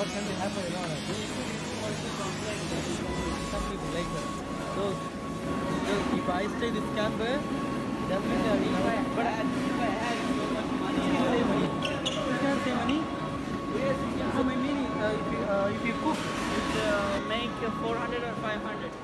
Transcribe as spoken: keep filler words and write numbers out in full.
what can be happen, you know? Like, something like that. So, so if I stay this camp, definitely I will have. But if I had so much money, You can save money. yes, you can. So my meaning, uh, if you uh, if you cook, It, uh, make four hundred or five hundred.